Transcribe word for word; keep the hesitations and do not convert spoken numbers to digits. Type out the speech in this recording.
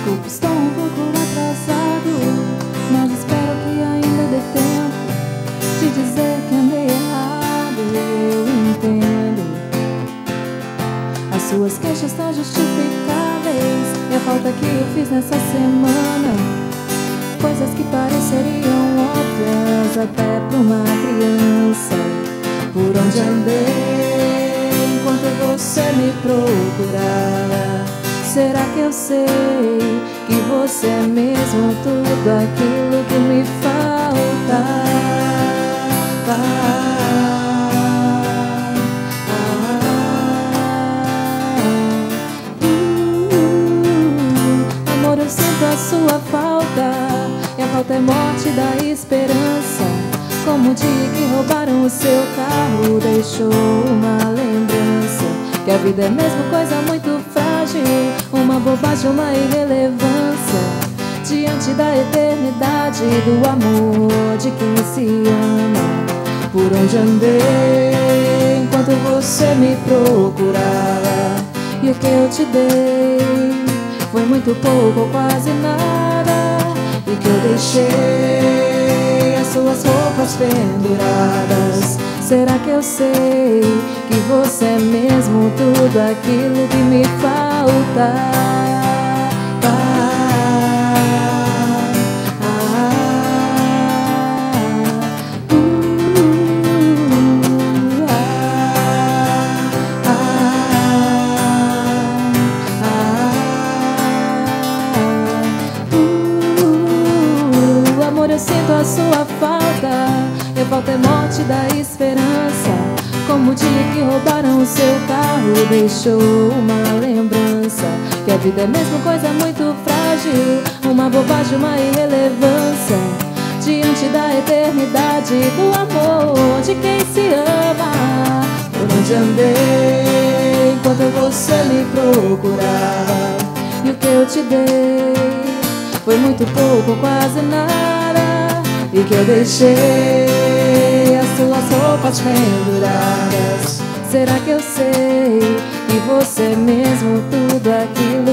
desculpa, estou um pouco atrasado, mas espero que ainda dê tempo de dizer que andei errado. Eu entendo, as suas queixas estão justificáveis, e a falta que eu fiz nessa semana, coisas que pareceriam óbvias até pra uma criança. Por onde andei enquanto você me procurava? Será que eu sei que você é mesmo tudo aquilo que me falta? Ah, ah, uh, amor, eu sinto a sua falta, e a falta é morte da esperança. Como o dia que roubaram o seu carro deixou uma lembrança, que a vida é mesmo coisa muito frágil, uma bobagem, uma irrelevância diante da eternidade do amor de quem se ama. Por onde andei enquanto você me procurava, e o que eu te dei foi muito pouco ou quase nada, e que eu deixei as suas roupas penduradas. Será que eu sei que você é mesmo tudo aquilo que me falta? Ah, ah, uh, ah, ah, ah, uh, amor, eu sinto a sua falta, e a falta é morte da esperança. Como o dia que roubaram o seu carro deixou uma lembrança, que a vida é mesmo coisa muito frágil, uma bobagem, uma irrelevância diante da eternidade do amor de quem se ama. Por onde andei enquanto você me procurava, e o que eu te dei foi muito pouco ou quase nada, e que eu deixei as suas roupas penduradas. Será que eu sei que você é mesmo tudo aquilo